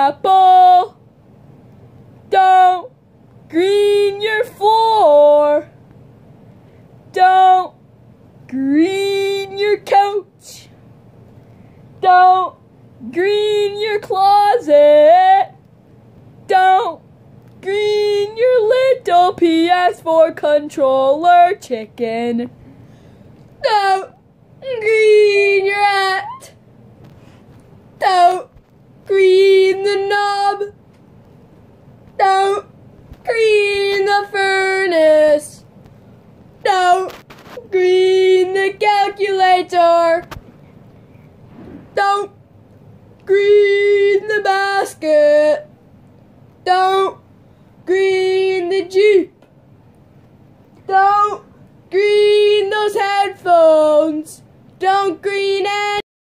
pineapple. Don't green your floor. Don't green your couch. Don't green your closet. Don't green your little PS4 controller chicken. Don't green your hat. Don't green the knob. Don't green the furnace. Don't green the calculator. Don't green the basket. Don't green the Jeep. Don't green those headphones. Don't green it.